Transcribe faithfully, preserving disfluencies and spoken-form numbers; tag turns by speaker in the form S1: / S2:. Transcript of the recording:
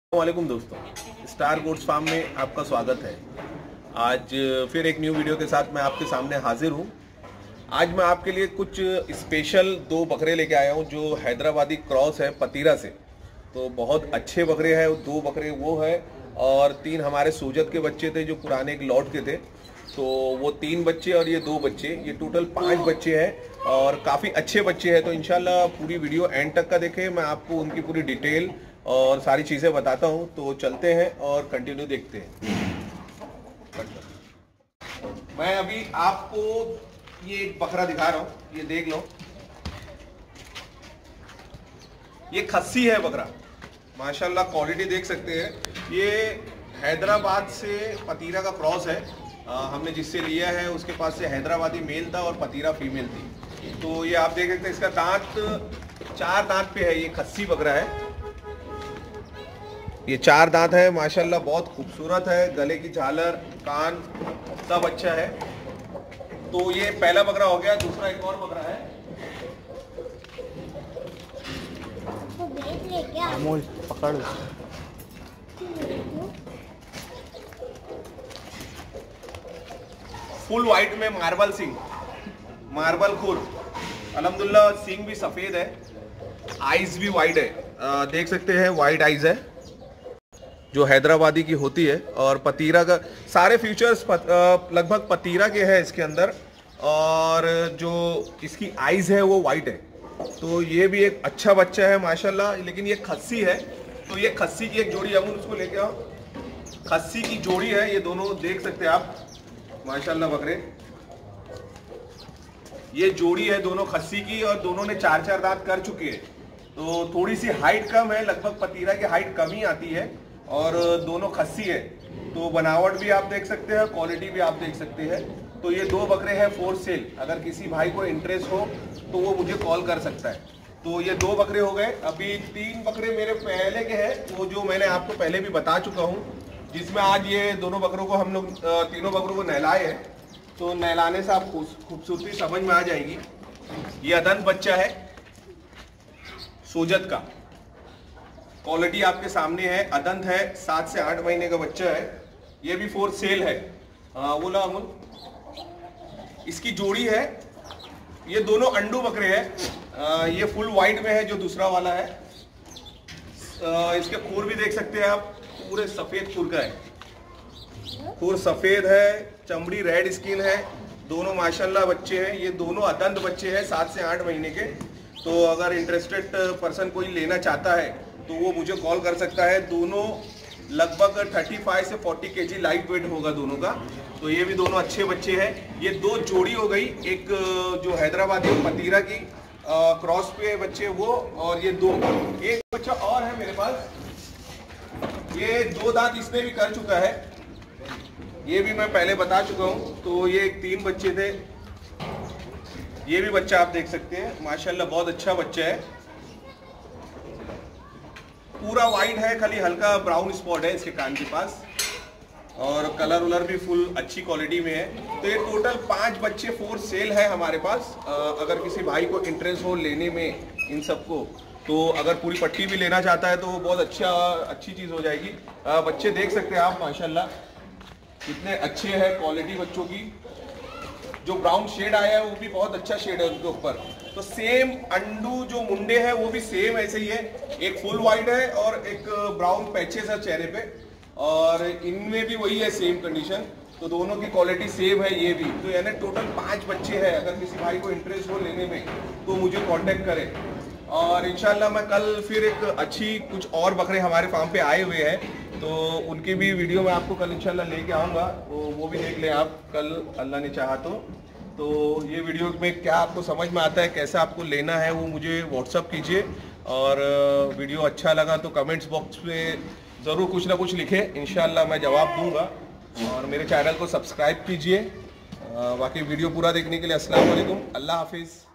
S1: वालेकुम दोस्तों, star goats farm में आपका स्वागत है। आज फिर एक न्यू वीडियो के साथ मैं आपके सामने हाजिर हूँ। आज मैं आपके लिए कुछ स्पेशल दो बकरे लेके आया हूँ जो हैदराबादी क्रॉस है पतीरा से। तो बहुत अच्छे बकरे हैं, दो बकरे वो है और तीन हमारे सूजत के बच्चे थे जो पुराने एक लॉट के थे। तो वो तीन बच्चे और ये दो बच्चे, ये टोटल पांच बच्चे हैं और काफ़ी अच्छे बच्चे हैं। तो इंशाल्लाह पूरी वीडियो एंड तक का देखें, मैं आपको उनकी पूरी डिटेल और सारी चीज़ें बताता हूं। तो चलते हैं और कंटिन्यू देखते हैं। मैं अभी आपको ये एक बकरा दिखा रहा हूं, ये देख लो। ये खस्सी है बकरा, माशाल्लाह क्वालिटी देख सकते हैं। ये हैदराबाद से पतीरा का क्रॉस है। आ, हमने जिससे लिया है उसके पास से हैदराबादी मेल था और पतीरा फीमेल थी। तो ये आप देख सकते हैं, इसका दांत चार दांत पे है। ये खस्सी बकरा है, ये चार दांत है, माशाल्लाह बहुत खूबसूरत है। गले की झालर, कान सब अच्छा है। तो ये पहला बकरा हो गया। दूसरा एक और बकरा है,
S2: अमूल पकड़।
S1: फुल व्हाइट में मार्बल सिंग, मार्बल खुर, अल्हम्दुलिल्लाह सिंग भी सफेद है, आईज भी वाइट है। आ, देख सकते हैं वाइट आईज है जो हैदराबादी की होती है। और पतीरा का सारे फीचर्स पत, लगभग पतीरा के हैं इसके अंदर। और जो इसकी आईज है वो वाइट है। तो ये भी एक अच्छा बच्चा है माशाल्लाह। लेकिन ये खस्सी है, तो ये खस्सी की एक जोड़ी, अमूल उसको लेके आओ। खस्सी की जोड़ी है, ये दोनों देख सकते हैं आप माशाल्लाह बकरे। ये जोड़ी है दोनों खस्सी की और दोनों ने चार चार दांत कर चुके हैं। तो थोड़ी सी हाइट कम है, लगभग पतीरा की हाइट कम ही आती है और दोनों खस्सी है। तो बनावट भी आप देख सकते हैं, क्वालिटी भी आप देख सकते हैं। तो ये दो बकरे हैं फॉर सेल। अगर किसी भाई को इंटरेस्ट हो तो वो मुझे कॉल कर सकता है। तो ये दो बकरे हो गए। अभी तीन बकरे मेरे पहले के हैं, वो जो मैंने आपको पहले भी बता चुका हूँ, जिसमें आज ये दोनों बकरों को हम लोग तीनों बकरों को नहलाए हैं। तो नहलाने से आप खूबसूरती समझ में आ जाएगी। ये अदंत बच्चा है सूजत का, क्वालिटी आपके सामने है। अदंत है, सात से आठ महीने का बच्चा है। ये भी फोर सेल है। बोला अमूल, इसकी जोड़ी है। ये दोनों अंडू बकरे हैं। ये फुल व्हाइट में है जो दूसरा वाला है। आ, इसके खूर भी देख सकते हैं आप, पूरे सफेद खूर का है। खूर सफेद है, चमड़ी रेड स्किन है। दोनों माशाल्लाह बच्चे हैं। ये दोनों अदंत बच्चे हैं, सात से आठ महीने के। तो अगर इंटरेस्टेड पर्सन कोई लेना चाहता है तो वो मुझे कॉल कर सकता है। दोनों लगभग पैंतीस से चालीस केजी लाइट वेट होगा दोनों का। तो ये भी दोनों अच्छे बच्चे हैं। ये दो जोड़ी हो गई, एक जो हैदराबादी पतीरा की क्रॉस पे बच्चे वो, और ये दो, एक बच्चा और है मेरे पास। ये दो दांत इसने भी कर चुका है, ये भी मैं पहले बता चुका हूँ। तो ये तीन बच्चे थे। ये भी बच्चा आप देख सकते हैं, माशाल्लाह बहुत अच्छा बच्चा है। पूरा वाइट है, खाली हल्का ब्राउन स्पॉट है इसके कान के पास। और कलर उलर भी फुल अच्छी क्वालिटी में है। तो ये टोटल पांच बच्चे फोर सेल है हमारे पास। अगर किसी भाई को इंटरेस्ट हो लेने में इन सबको, तो अगर पूरी पट्टी भी लेना चाहता है तो वो बहुत अच्छा अच्छी चीज़ हो जाएगी। बच्चे देख सकते हैं आप माशाल्लाह कितने अच्छे हैं, क्वालिटी बच्चों की। जो ब्राउन शेड आया है वो भी बहुत अच्छा शेड है उनके ऊपर। तो सेम अंडू जो मुंडे हैं वो भी सेम ऐसे ही है। एक फुल व्हाइट है और एक ब्राउन पैचेस है चेहरे पे, और इनमें भी वही है सेम कंडीशन। तो दोनों की क्वालिटी सेम है ये भी। तो यानी टोटल पांच बच्चे हैं। अगर किसी भाई को इंटरेस्ट हो लेने में तो मुझे कांटेक्ट करें। और इंशाल्लाह मैं कल फिर एक अच्छी कुछ और बकरे हमारे फार्म पे आए हुए हैं, तो उनकी भी वीडियो मैं आपको कल इंशाल्लाह लेके आऊँगा। वो वो भी देख लें आप कल, अल्लाह ने चाहा तो। तो ये वीडियो में क्या आपको समझ में आता है, कैसे आपको लेना है, वो मुझे व्हाट्सअप कीजिए। और वीडियो अच्छा लगा तो कमेंट्स बॉक्स में ज़रूर कुछ ना कुछ लिखें, इंशाल्लाह मैं जवाब दूंगा। और मेरे चैनल को सब्सक्राइब कीजिए। बाकी वीडियो पूरा देखने के लिए अस्सलाम वालेकुम, अल्लाह हाफिज़।